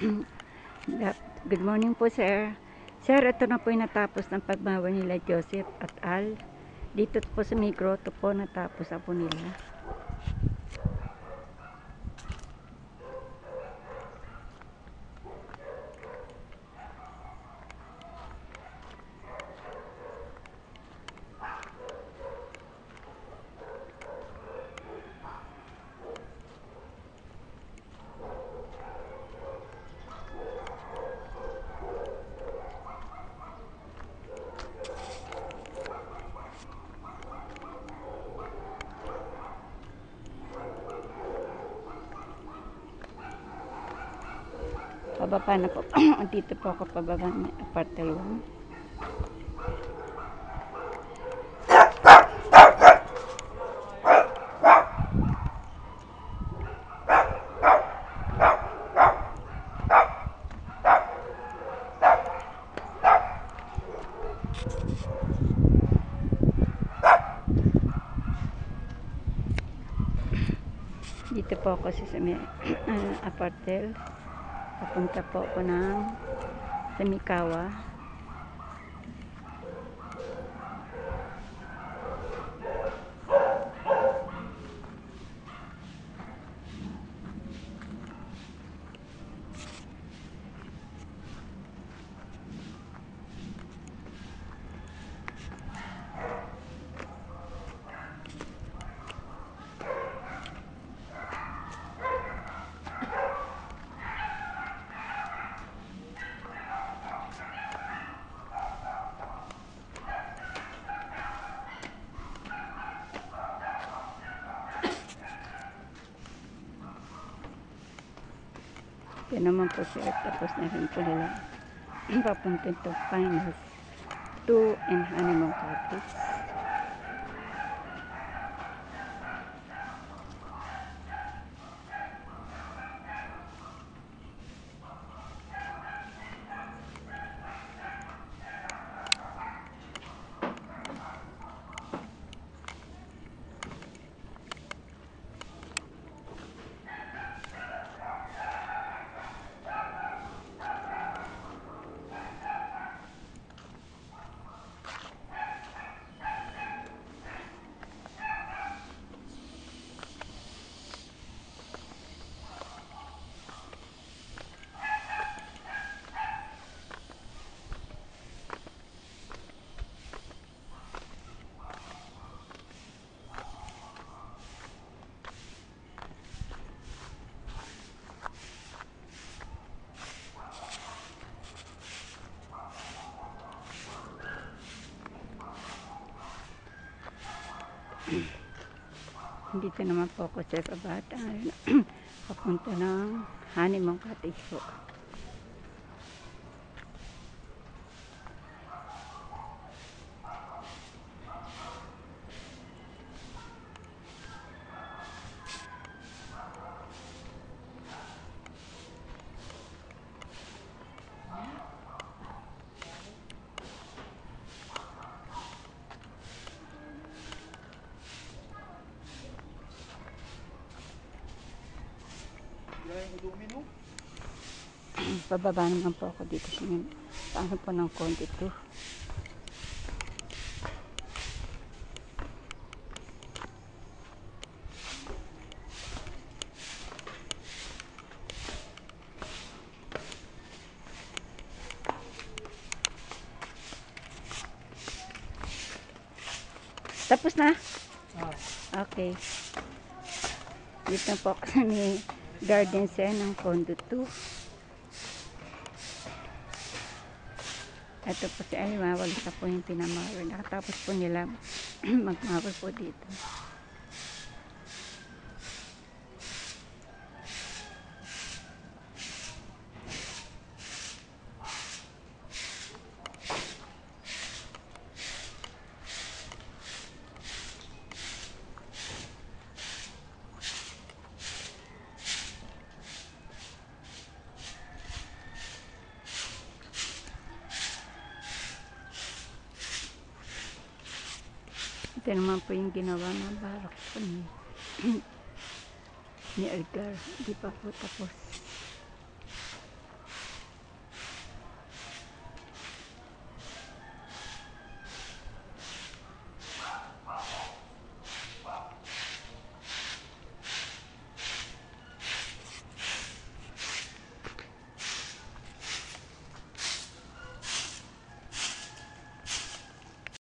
Good morning po, sir. Sir, ito na po yung natapos ng pagbawa nila Joseph at Al. Dito po sa may grotto po natapos po nila. Pababa na po. Dito po ako pababa ng aparte 1. Dito po ako sa apartel. Papunta po ako ng Samikawa. Yan naman po sir, tapos na rin po nila papunta to Finals 2 and Honeymoon Cottage. Dito naman po ako sa Kabata. Papunta ng Honeymoon Cottage po. Pababa naman po ako dito sa paano po ng konti to. Tapos na? Okay. Dito po ako sa may garden center ng condo 2. Ito po si Alima, walis na po yung pinamawal. Nakatapos po nila magmawal po dito. Ito naman po yung ginawa ng barok po ni Edgar. Hindi pa po tapos.